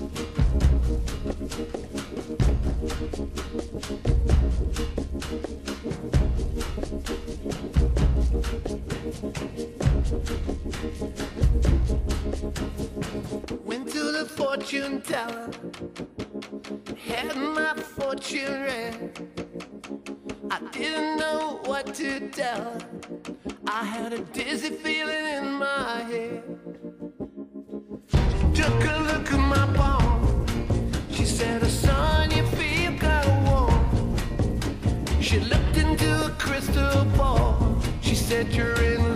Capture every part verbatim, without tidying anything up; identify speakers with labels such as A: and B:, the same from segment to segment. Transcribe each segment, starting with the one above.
A: Went to the fortune teller, had my fortune read. I didn't know what to tell her. I had a dizzy feeling in my head. She took a look at my palm. She said, son, you feel kinda warm. She looked into a crystal ball. She said, you're in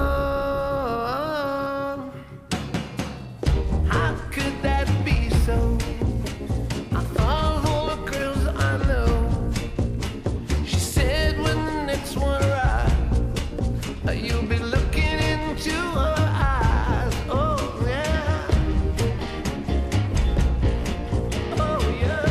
A: love. How could that be so? I thought of all the girls I know. She said, when the next one arrives, you'll be looking into her eyes. Oh yeah. Oh yeah.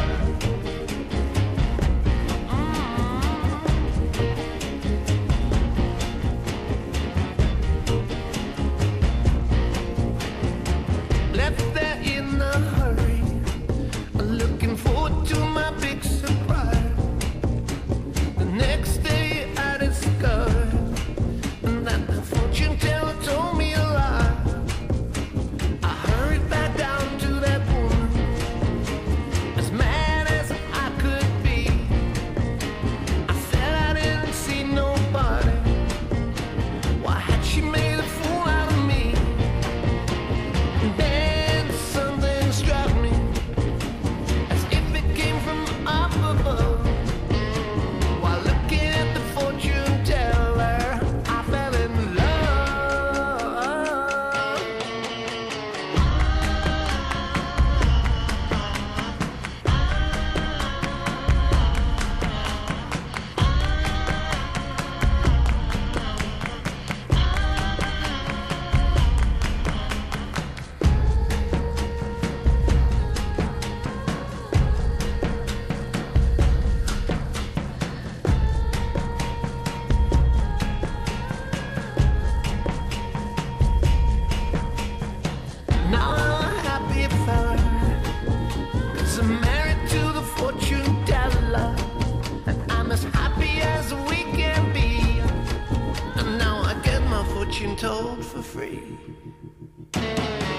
A: Mm-hmm. Left there in a hurry, looking forward to my big surprise. The next day I discovered that the fortune teller told me a lie. I hurried back down to that woman, as mad as I could be. I said I didn't see nobody. Why had she made a fool out of me? And then something struck me, as if it came from up above. While looking at the fortune teller, I fell in love. Now I'm a happy fella, 'cause I'm married to the fortune teller, and I'm as happy as we can be. And now I get my fortune told for free.